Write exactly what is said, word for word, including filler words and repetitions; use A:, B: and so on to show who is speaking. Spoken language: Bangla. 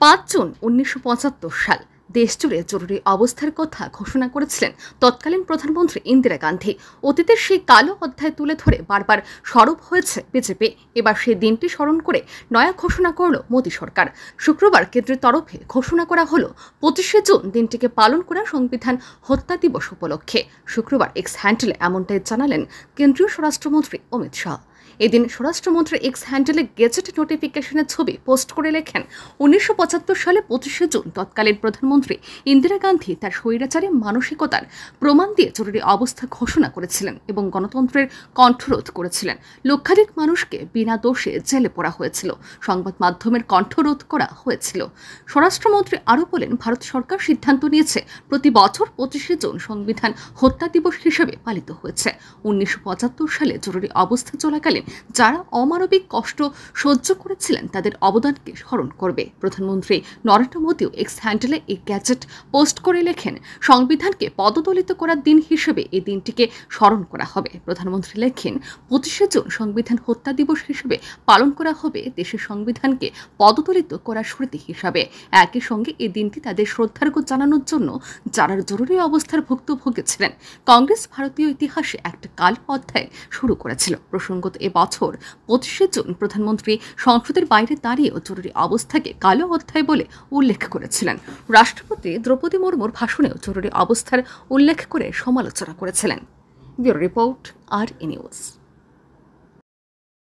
A: পাঁচ জুন উনিশশো পঁচাত্তর সাল দেশজুড়ে জরুরি অবস্থার কথা ঘোষণা করেছিলেন তৎকালীন প্রধানমন্ত্রী ইন্দিরা গান্ধী। অতীতের সেই কালো অধ্যায় তুলে ধরে বারবার সরব হয়েছে বিজেপি। এবার সেই দিনটি স্মরণ করে নয়া ঘোষণা করল মোদী সরকার। শুক্রবার কেন্দ্রের তরফে ঘোষণা করা হলো পঁচিশে জুন দিনটিকে পালন করা সংবিধান হত্যা দিবস উপলক্ষে। শুক্রবার এক্স হ্যান্ডেলে এমনটাই জানালেন কেন্দ্রীয় স্বরাষ্ট্রমন্ত্রী অমিত শাহ। এদিন স্বরাষ্ট্রমন্ত্রী এক্স হ্যান্ডেলে গেজেট নোটিফিকেশনের ছবি পোস্ট করে লেখেন, উনিশশো পঁচাত্তর সালে পঁচিশে জুন তৎকালীন প্রধানমন্ত্রী ইন্দিরা গান্ধী তার স্বৈরাচারী মানসিকতার প্রমাণ দিয়ে জরুরি অবস্থা ঘোষণা করেছিলেন এবং গণতন্ত্রের কণ্ঠরোধ করেছিলেন। লক্ষাধিক মানুষকে বিনা দোষে জেলে পোড়া হয়েছিল, সংবাদ মাধ্যমের কণ্ঠরোধ করা হয়েছিল। স্বরাষ্ট্রমন্ত্রী আরও বলেন, ভারত সরকার সিদ্ধান্ত নিয়েছে প্রতি বছর পঁচিশে জুন সংবিধান হত্যা দিবস হিসেবে পালিত হয়েছে। উনিশশো পঁচাত্তর সালে জরুরি অবস্থা চলাকালীন যারা অমানবিক কষ্ট সহ্য করেছিলেন তাদের অবদানকে স্মরণ করবে। প্রধানমন্ত্রী নরেন্দ্র মোদীও এক্স হ্যান্ডেলে এই গ্যাজেট পোস্ট করে লেখেন, সংবিধানকে পদদলিত করার দিন হিসেবে এই দিনটিকে স্মরণ করা হবে। প্রধানমন্ত্রী লেখেন, পঁচিশে জুন সংবিধান হত্যা দিবস হিসেবে পালন করা হবে দেশের সংবিধানকে পদদলিত করার স্মৃতি হিসাবে। একই সঙ্গে এই দিনটি তাদের শ্রদ্ধার্ঘ্য জানানোর জন্য যারা জরুরি অবস্থার ভুক্তভোগী ছিলেন। কংগ্রেস ভারতীয় ইতিহাসে একটা কাল অধ্যায় শুরু করেছিল। প্রসঙ্গত এবছর পঁচিশে জুন প্রধানমন্ত্রী সংসদের বাইরে দাঁড়িয়েও জরুরি অবস্থাকে কালো অধ্যায় বলে উল্লেখ করেছিলেন। রাষ্ট্রপতি দ্রৌপদী মুর্মুর ভাষণেও জরুরি অবস্থার উল্লেখ করে সমালোচনা করেছিলেন। ব্যুরো রিপোর্ট, আর ই নিউজ।